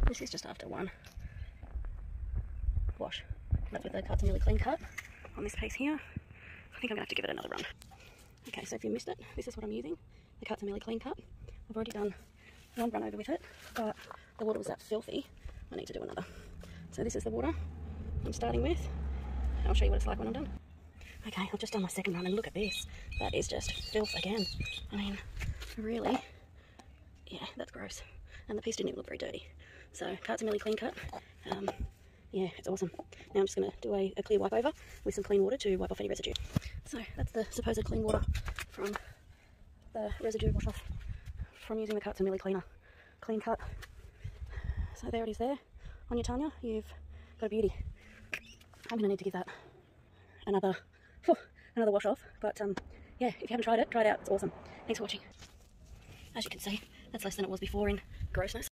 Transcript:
This is just after one wash. That's with the Carts and Millie Clean Cut on this piece here. I think I'm going to have to give it another run. Okay, so if you missed it, this is what I'm using, the Carts and Millie Clean Cut. I've already done one run over with it, but the water was that filthy, I need to do another. So this is the water I'm starting with. I'll show you what it's like when I'm done. Okay, I've just done my second run and look at this. That is just filth again. I mean, really, yeah, that's gross. And the piece didn't even look very dirty. So, Carts and Millie Clean Cut. Yeah, it's awesome. Now I'm just going to do a clear wipe over with some clean water to wipe off any residue. So, that's the supposed clean water from the residue wash off from using the Carts and Millie Clean Cut. So there it is there. On your Tanya, you've got a beauty. I'm going to need to give that another wash off. But yeah, if you haven't tried it out. It's awesome. Thanks for watching. As you can see, that's less than it was before in grossness.